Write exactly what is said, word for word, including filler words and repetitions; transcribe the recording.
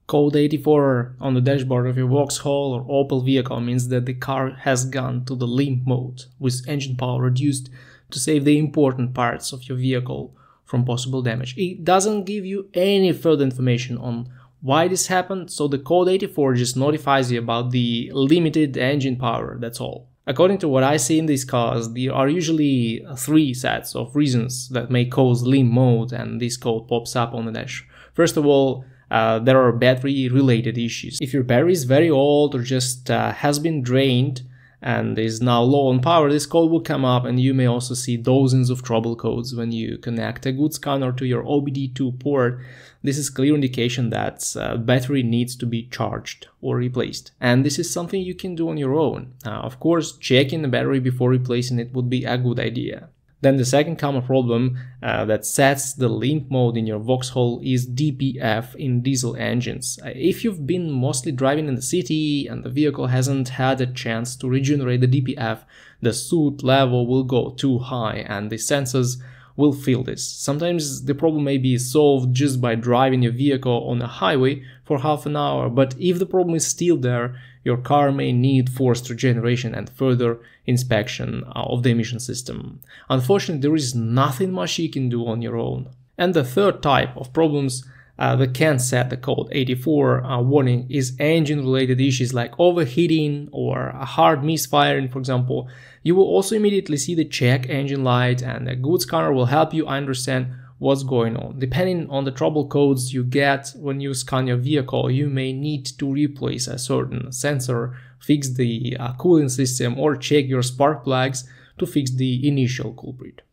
Code eighty-four on the dashboard of your Vauxhall or Opel vehicle means that the car has gone to the limp mode, with engine power reduced to save the important parts of your vehicle from possible damage. It doesn't give you any further information on why this happened, so the code eighty-four just notifies you about the limited engine power, that's all. According to what I see in these cars, there are usually three sets of reasons that may cause limp mode, and this code pops up on the dash. First of all, Uh, there are battery related issues. If your battery is very old or just uh, has been drained and is now low on power, this code will come up, and you may also see dozens of trouble codes when you connect a good scanner to your O B D two port. This is clear indication that uh, battery needs to be charged or replaced, and this is something you can do on your own. Uh, of course, checking the battery before replacing it would be a good idea. Then the second common problem uh, that sets the limp mode in your Vauxhall is D P F in diesel engines. Uh, if you've been mostly driving in the city and the vehicle hasn't had a chance to regenerate the D P F, the soot level will go too high and the sensors will feel this. Sometimes the problem may be solved just by driving your vehicle on a highway for half an hour, but if the problem is still there, your car may need forced regeneration and further inspection of the emission system. Unfortunately, there is nothing much you can do on your own. And the third type of problems uh, that can set the code eighty-four uh, warning is engine-related issues like overheating or a hard misfiring, for example. You will also immediately see the check engine light, and a good scanner will help you understand what's going on. Depending on the trouble codes you get when you scan your vehicle, you may need to replace a certain sensor, fix the uh, cooling system, or check your spark plugs to fix the initial culprit.